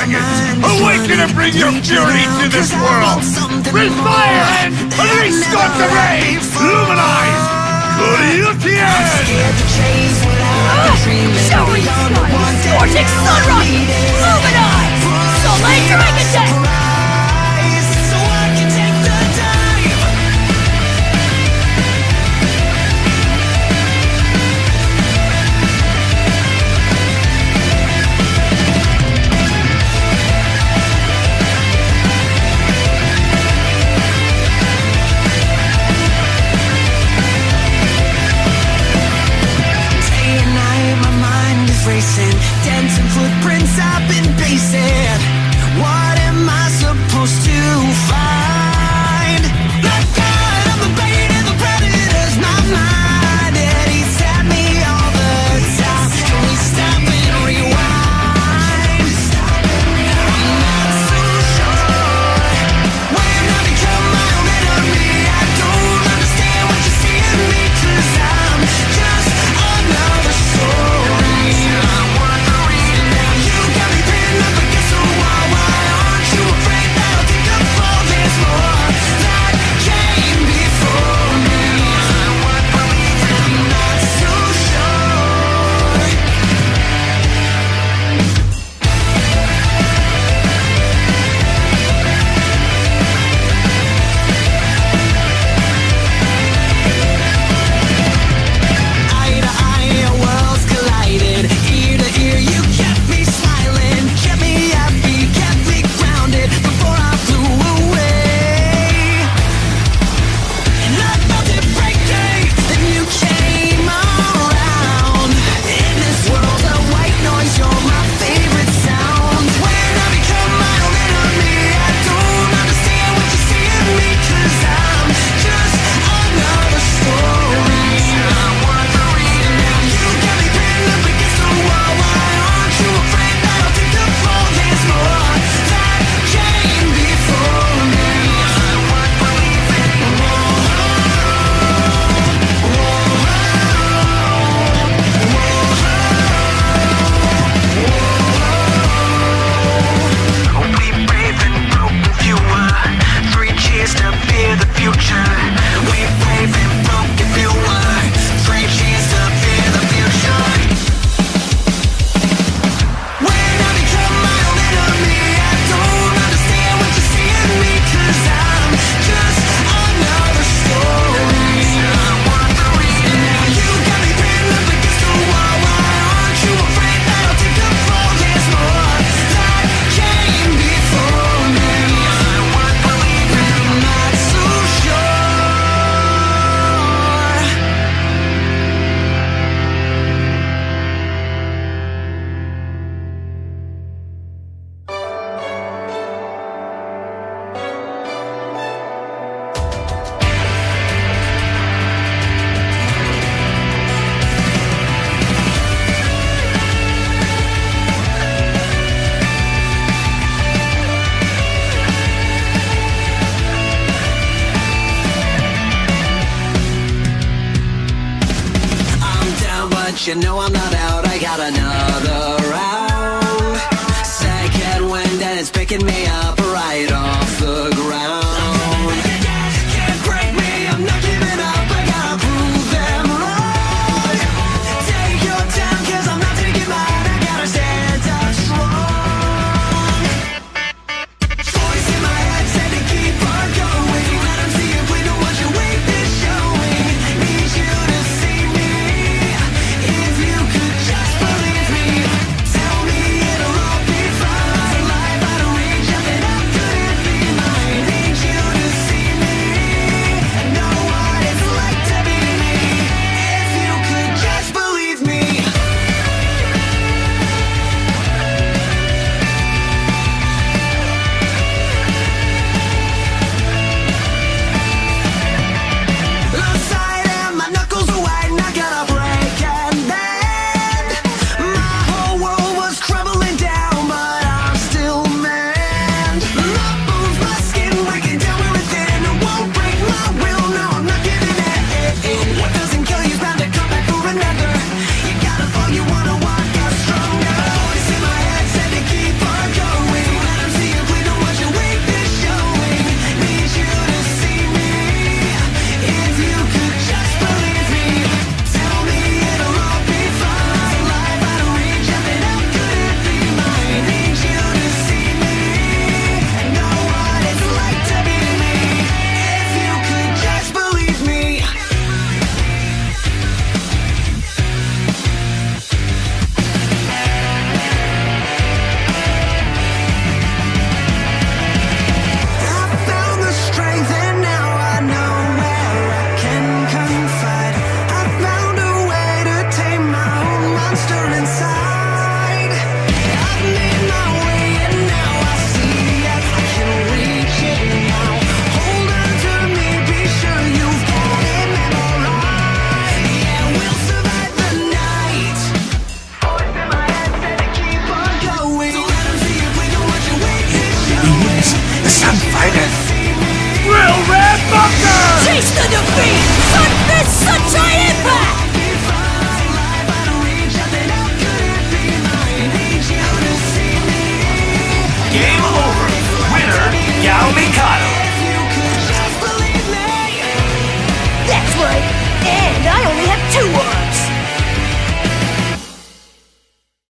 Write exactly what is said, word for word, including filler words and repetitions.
dragons! Awaken and bring your fury to this world! Breathe fire and restart the rain! Luminize! Goryukian! Showering sun! Scorching sunrise! Luminize! Soleil Dragon Death! Racing, dancing footprints I've been pacing. What am I supposed to find? The God of the bait and the predator's my mind, and he's at me all the time. Can we stop and rewind? I'm not so sure. When I become my own enemy, I don't understand what you see in me, 'cause I'm just another soul. You know I'm not out, I got another round. Second wind and it's picking me up.